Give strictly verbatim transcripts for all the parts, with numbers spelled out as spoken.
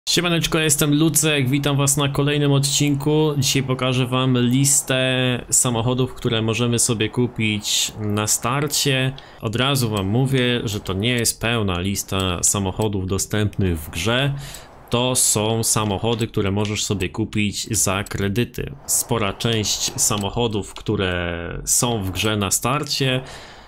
Siemaneczko, ja jestem Lucek, witam was na kolejnym odcinku. Dzisiaj pokażę wam listę samochodów, które możemy sobie kupić na starcie. Od razu wam mówię, że to nie jest pełna lista samochodów dostępnych w grze. To są samochody, które możesz sobie kupić za kredyty. Spora część samochodów, które są w grze na starcie,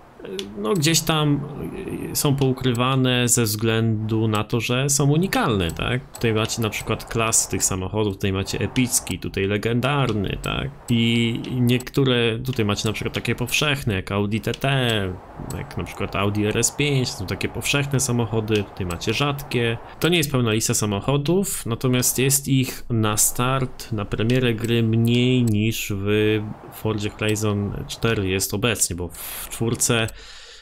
no gdzieś tam są poukrywane ze względu na to, że są unikalne, tak? Tutaj macie na przykład klasy tych samochodów, tutaj macie epicki, tutaj legendarny, tak? I niektóre, tutaj macie na przykład takie powszechne, jak Audi T T, jak na przykład Audi R S pięć, to są takie powszechne samochody, tutaj macie rzadkie. To nie jest pełna lista samochodów, natomiast jest ich na start, na premierę gry mniej niż w Fordzie Horizon cztery jest obecnie, bo w czwórce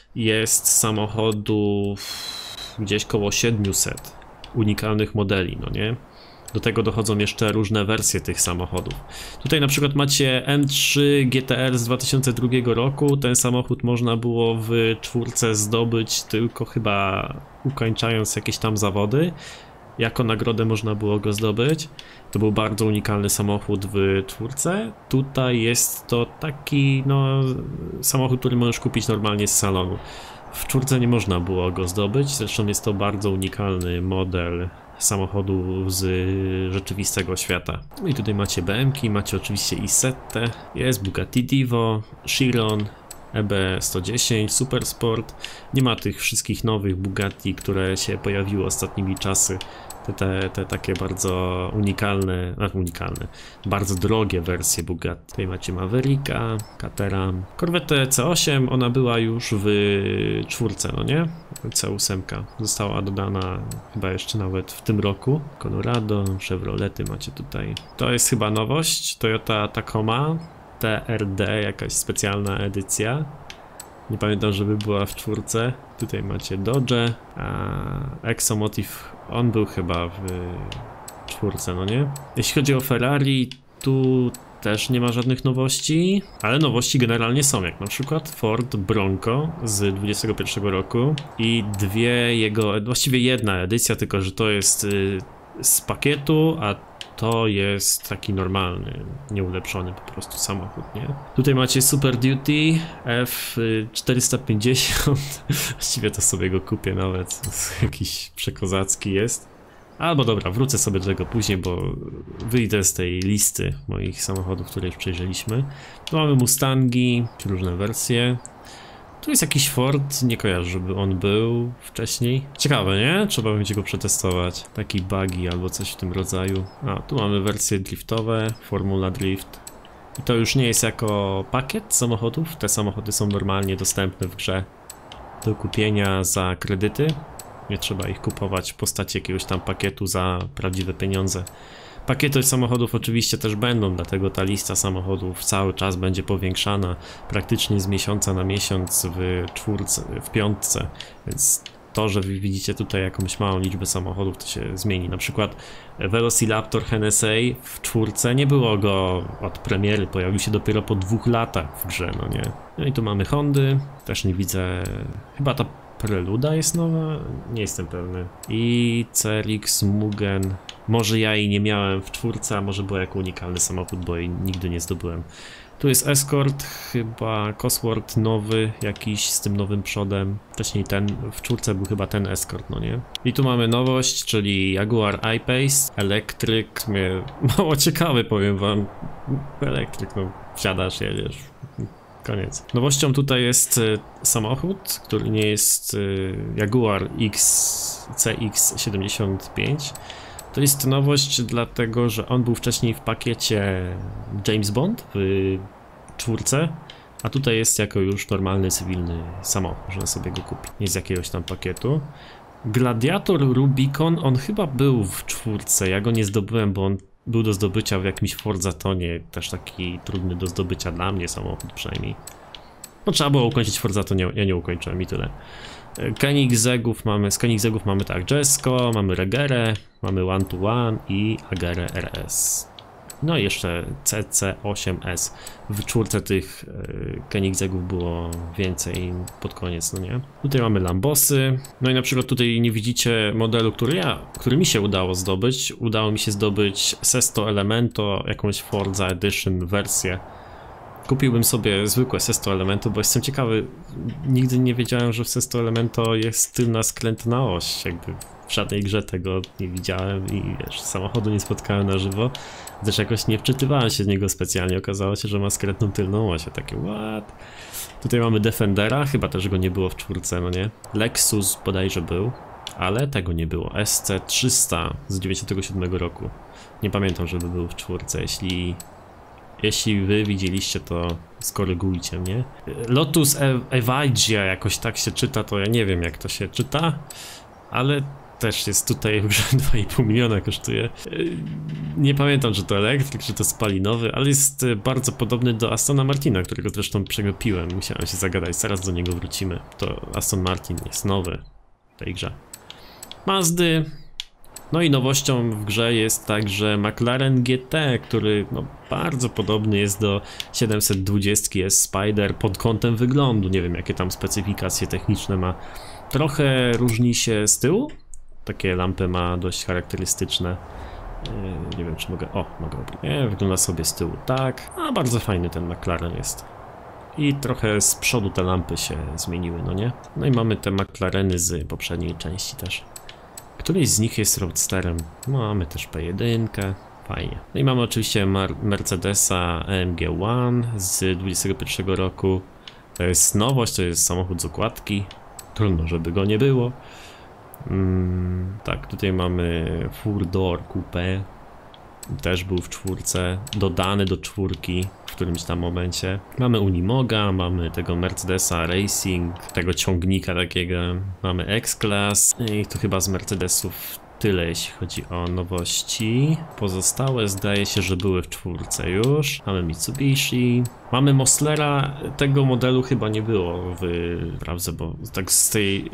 jest samochodów gdzieś koło siedmiuset unikalnych modeli, no nie? Do tego dochodzą jeszcze różne wersje tych samochodów. Tutaj na przykład macie M trzy G T R z dwa tysiące drugiego roku. Ten samochód można było w czwórce zdobyć tylko chyba ukończając jakieś tam zawody. Jako nagrodę można było go zdobyć. To był bardzo unikalny samochód w czwórce. Tutaj jest to taki, no, samochód, który możesz kupić normalnie z salonu. W czwórce nie można było go zdobyć, zresztą jest to bardzo unikalny model samochodu z rzeczywistego świata. No i tutaj macie B M ki, macie oczywiście Isette, jest Bugatti Divo, Chiron, E B sto dziesięć, Supersport. Nie ma tych wszystkich nowych Bugatti, które się pojawiły ostatnimi czasy. Te, te, te takie bardzo unikalne, a unikalne, bardzo drogie wersje Bugatti. Tutaj macie Mavericka, Caterham, Corvette C osiem, ona była już w czwórce, no nie? C osiem została dodana chyba jeszcze nawet w tym roku. Colorado, Chevrolety macie tutaj. To jest chyba nowość, Toyota Tacoma T R D, jakaś specjalna edycja. Nie pamiętam, żeby była w czwórce. Tutaj macie Dodge, a Exomotive, on był chyba w czwórce, no nie? Jeśli chodzi o Ferrari, tu też nie ma żadnych nowości, ale nowości generalnie są, jak na przykład Ford Bronco z dwudziestego pierwszego roku i dwie jego, właściwie jedna edycja, tylko że to jest z pakietu, a to jest taki normalny, nieulepszony po prostu samochód, nie? Tutaj macie Super Duty F czterysta pięćdziesiąt. Właściwie to sobie go kupię nawet. Jakiś przekozacki jest. Albo dobra, wrócę sobie do tego później, bo wyjdę z tej listy moich samochodów, które już przejrzeliśmy. Tu mamy Mustangi, różne wersje. Tu jest jakiś Ford, nie kojarzę, żeby on był wcześniej. Ciekawe, nie? Trzeba będzie go przetestować. Taki buggy albo coś w tym rodzaju. A, tu mamy wersje driftowe, Formula Drift. I to już nie jest jako pakiet samochodów. Te samochody są normalnie dostępne w grze do kupienia za kredyty. Nie trzeba ich kupować w postaci jakiegoś tam pakietu za prawdziwe pieniądze. Pakiety samochodów oczywiście też będą, dlatego ta lista samochodów cały czas będzie powiększana praktycznie z miesiąca na miesiąc w czwórce, w piątce, więc to, że wy widzicie tutaj jakąś małą liczbę samochodów, to się zmieni. Na przykład Velociraptor Hennessy w czwórce nie było go od premiery, pojawił się dopiero po dwóch latach w grze, no nie? No i tu mamy Hondy, też nie widzę, chyba ta Preluda jest nowa? Nie jestem pewny. I C R X Mugen. Może ja jej nie miałem w czwórce, a może był jako unikalny samochód, bo jej nigdy nie zdobyłem. Tu jest Escort, chyba Cosworth nowy, jakiś z tym nowym przodem. Wcześniej ten, w czwórce był chyba ten Escort, no nie? I tu mamy nowość, czyli Jaguar I-Pace, elektryk. Mnie mało ciekawy, powiem wam. Elektryk, no wsiadasz, jedziesz. Koniec. Nowością tutaj jest y, samochód, który nie jest y, Jaguar X C X siedemdziesiąt pięć. To jest nowość dlatego, że on był wcześniej w pakiecie James Bond w czwórce, a tutaj jest jako już normalny, cywilny samochód. Można sobie go kupić. Nie z jakiegoś tam pakietu. Gladiator Rubicon, on chyba był w czwórce. Ja go nie zdobyłem, bo on był do zdobycia w jakimś Forzatonie, też taki trudny do zdobycia dla mnie samochód przynajmniej. No trzeba było ukończyć Forzaton, ja nie ukończyłem i tyle. Koenigsegów mamy, z Koenigsegów mamy tak Jesko, mamy Regerę, mamy One to One i Agerę R S. No i jeszcze C C osiem S. W czwórce tych yy, Koenigsegów było więcej pod koniec, no nie? Tutaj mamy Lambosy. No i na przykład tutaj nie widzicie modelu, który ja, który mi się udało zdobyć. Udało mi się zdobyć Sesto Elemento, jakąś Forza Edition wersję. Kupiłbym sobie zwykłe Sesto Elemento, bo jestem ciekawy. Nigdy nie wiedziałem, że w Sesto Elemento jest tylna skrętna oś. Jakby w żadnej grze tego nie widziałem i wiesz, samochodu nie spotkałem na żywo. Też jakoś nie wczytywałem się z niego specjalnie. Okazało się, że ma skrętną tylną oś. Takie what? Tutaj mamy Defendera, chyba też go nie było w czwórce, no nie? Lexus bodajże był, ale tego nie było. S C trzysta z dziewięćdziesiątego siódmego roku. Nie pamiętam, żeby był w czwórce. Jeśli... Jeśli wy widzieliście, to skorygujcie mnie. Lotus Evija jakoś tak się czyta, to ja nie wiem jak to się czyta, ale też jest tutaj w grze dwa i pół miliona kosztuje. Nie pamiętam, czy to elektryk, czy to spalinowy, ale jest bardzo podobny do Astona Martina, którego zresztą przegapiłem. Musiałem się zagadać, zaraz do niego wrócimy. To Aston Martin jest nowy w tej grze. Mazdy. No i nowością w grze jest także McLaren G T, który no, bardzo podobny jest do siedemset dwadzieścia S Spider pod kątem wyglądu. Nie wiem jakie tam specyfikacje techniczne ma. Trochę różni się z tyłu. Takie lampy ma dość charakterystyczne. Yy, nie wiem czy mogę... O, mogę... Nie, wygląda sobie z tyłu tak. A bardzo fajny ten McLaren jest. I trochę z przodu te lampy się zmieniły, no nie? No i mamy te McLareny z poprzedniej części też. Któryś z nich jest roadsterem. Mamy też P jeden, fajnie. No i mamy oczywiście Mercedesa A M G One z dwudziestego pierwszego roku. To jest nowość, to jest samochód z okładki. Trudno, żeby go nie było. Mm, tak, tutaj mamy Four Door Coupe. Też był w czwórce, dodany do czwórki w którymś tam momencie. Mamy Unimoga, mamy tego Mercedesa Racing, tego ciągnika takiego. Mamy X-Class i to chyba z Mercedesów tyle, jeśli chodzi o nowości. Pozostałe zdaje się, że były w czwórce już. Mamy Mitsubishi. Mamy Moslera, tego modelu chyba nie było w prawdzie, bo tak z tej...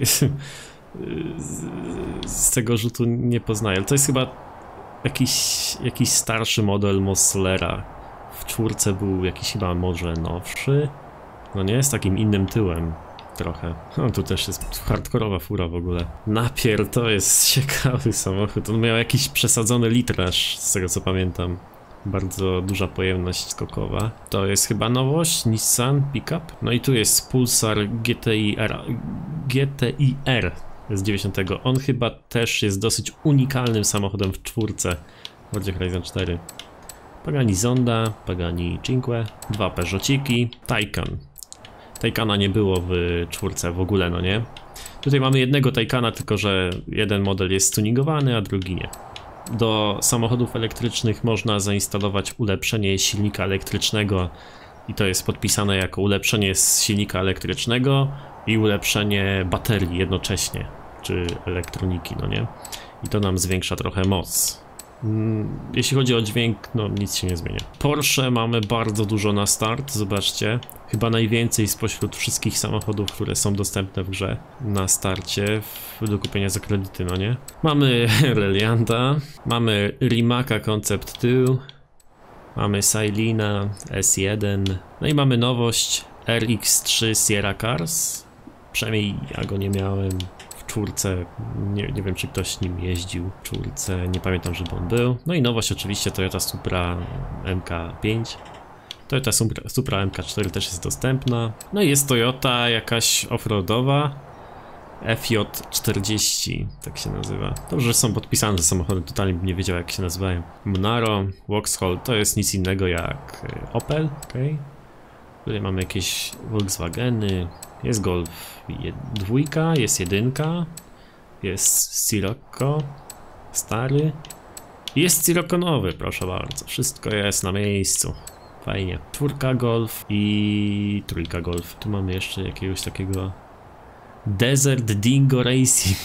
z tego rzutu nie poznaję, ale to jest chyba Jakiś, jakiś starszy model Moslera. W czwórce był jakiś chyba może nowszy. No nie, z takim innym tyłem trochę. No tu też jest hardkorowa fura w ogóle. Napier to jest ciekawy samochód. On miał jakiś przesadzony litraż, z tego co pamiętam. Bardzo duża pojemność skokowa. To jest chyba nowość, Nissan Pickup. No i tu jest Pulsar G T I R. G T I R. Z dziewięćdziesiątego. On chyba też jest dosyć unikalnym samochodem w czwórce. Ford Horizon cztery. Pagani Zonda, Pagani Cinque, dwa Peugeotiki, Taycan. Taycana nie było w czwórce w ogóle, no nie? Tutaj mamy jednego Taycana, tylko że jeden model jest tuningowany, a drugi nie. Do samochodów elektrycznych można zainstalować ulepszenie silnika elektrycznego i to jest podpisane jako ulepszenie z silnika elektrycznego i ulepszenie baterii jednocześnie, czy elektroniki, no nie? I to nam zwiększa trochę moc. Jeśli chodzi o dźwięk, no nic się nie zmienia. Porsche mamy bardzo dużo na start, zobaczcie. Chyba najwięcej spośród wszystkich samochodów, które są dostępne w grze na starcie do kupienia za kredyty, no nie? Mamy Relianta, mamy Rimaka Concept dwa, mamy Sailina S jeden, no i mamy nowość R X trzy Sierra Cars. Przynajmniej ja go nie miałem w czwórce, nie, nie wiem czy ktoś nim jeździł w czwórce, nie pamiętam żeby on był. No i nowość oczywiście Toyota Supra M K pięć. Toyota Supra, Supra M K cztery też jest dostępna. No i jest Toyota jakaś offroadowa F J czterdzieści, tak się nazywa. Dobrze, że są podpisane te samochody, totalnie bym nie wiedział jak się nazywają. Monaro, Vauxhall to jest nic innego jak Opel, okej. Tutaj mamy jakieś Volkswageny. Jest Golf dwójka, jest jedynka, jest Sirocco stary, jest Sirocco nowy, proszę bardzo, wszystko jest na miejscu, fajnie. Czwórka Golf i trójka Golf, tu mamy jeszcze jakiegoś takiego Desert Dingo Racing,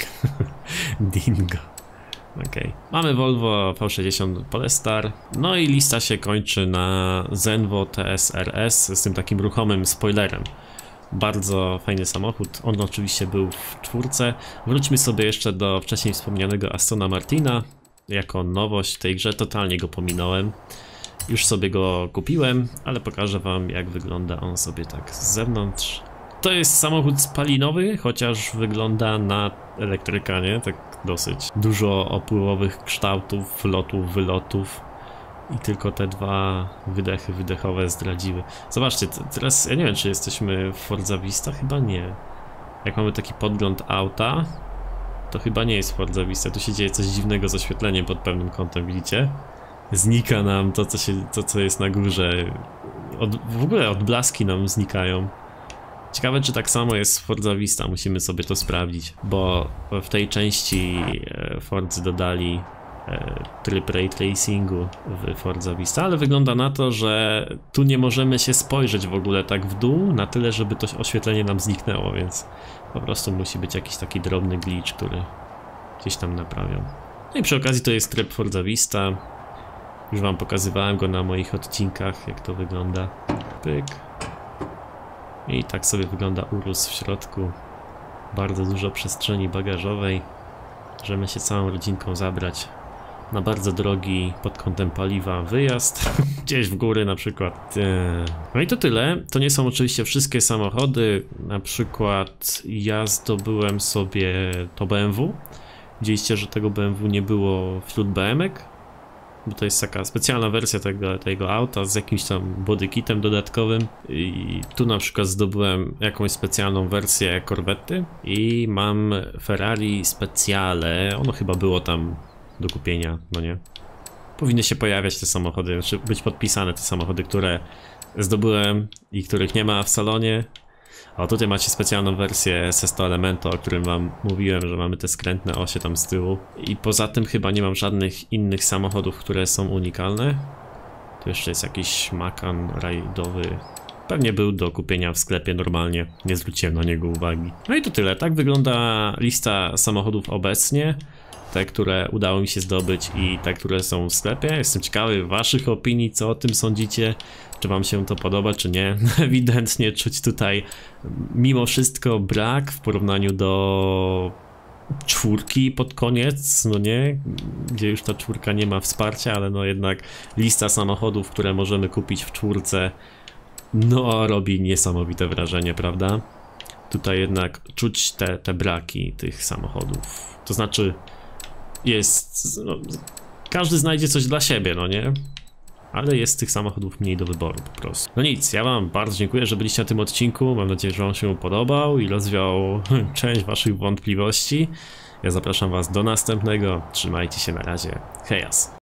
Dingo, okej. Okay. Mamy Volvo V sześćdziesiąt Polestar, no i lista się kończy na Zenvo T S R S z tym takim ruchomym spoilerem. Bardzo fajny samochód, on oczywiście był w czwórce. Wróćmy sobie jeszcze do wcześniej wspomnianego Astona Martina. Jako nowość w tej grze, totalnie go pominąłem. Już sobie go kupiłem, ale pokażę wam, jak wygląda on sobie tak z zewnątrz. To jest samochód spalinowy, chociaż wygląda na elektryka, nie? Tak dosyć dużo opływowych kształtów, wlotów, wylotów. I tylko te dwa wydechy wydechowe zdradziły. Zobaczcie, teraz ja nie wiem, czy jesteśmy w Forza Vista, chyba nie. Jak mamy taki podgląd auta, to chyba nie jest Forza Vista. Tu się dzieje coś dziwnego z oświetleniem pod pewnym kątem, widzicie? Znika nam to, co, się, to, co jest na górze. Od, w ogóle odblaski nam znikają. Ciekawe, czy tak samo jest w Forza Vista, musimy sobie to sprawdzić, bo w tej części Forzy dodali tryb ray tracingu w Forza Vista, ale wygląda na to, że tu nie możemy się spojrzeć w ogóle tak w dół, na tyle, żeby to oświetlenie nam zniknęło, więc po prostu musi być jakiś taki drobny glitch, który gdzieś tam naprawią. No i przy okazji to jest tryb Forza Vista. Już wam pokazywałem go na moich odcinkach, jak to wygląda. Pyk. I tak sobie wygląda Urus w środku. Bardzo dużo przestrzeni bagażowej. Możemy się całą rodzinką zabrać na bardzo drogi pod kątem paliwa wyjazd. Gdzieś w góry na przykład. No i to tyle. To nie są oczywiście wszystkie samochody. Na przykład ja zdobyłem sobie to B M W. Widzieliście, że tego B M W nie było wśród B M ek. Bo to jest taka specjalna wersja tego, tego auta z jakimś tam bodykitem dodatkowym. I tu na przykład zdobyłem jakąś specjalną wersję Corvetty i mam Ferrari Speciale. Ono chyba było tam do kupienia, no nie? Powinny się pojawiać te samochody, znaczy być podpisane te samochody, które zdobyłem i których nie ma w salonie. A tutaj macie specjalną wersję Sesto Elemento, o którym wam mówiłem, że mamy te skrętne osie tam z tyłu. I poza tym chyba nie mam żadnych innych samochodów, które są unikalne. Tu jeszcze jest jakiś Macan rajdowy. Pewnie był do kupienia w sklepie normalnie, nie zwróciłem na niego uwagi. No i to tyle, tak wygląda lista samochodów obecnie. Te, które udało mi się zdobyć i te, które są w sklepie. Jestem ciekawy waszych opinii, co o tym sądzicie. Czy wam się to podoba, czy nie. Ewidentnie czuć tutaj mimo wszystko brak w porównaniu do czwórki pod koniec, no nie? Gdzie już ta czwórka nie ma wsparcia, ale no jednak lista samochodów, które możemy kupić w czwórce, no robi niesamowite wrażenie, prawda? Tutaj jednak czuć te, te braki tych samochodów. To znaczy jest... No, każdy znajdzie coś dla siebie, no nie? Ale jest tych samochodów mniej do wyboru po prostu. No nic, ja wam bardzo dziękuję, że byliście na tym odcinku. Mam nadzieję, że wam się podobał i rozwiał część waszych wątpliwości. Ja zapraszam was do następnego. Trzymajcie się, na razie. Hejas.